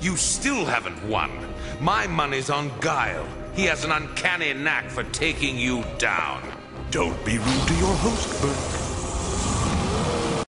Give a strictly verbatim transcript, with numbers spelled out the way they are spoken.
You still haven't won. My money's on Guile. He has an uncanny knack for taking you down. Don't be rude to your host, Bert.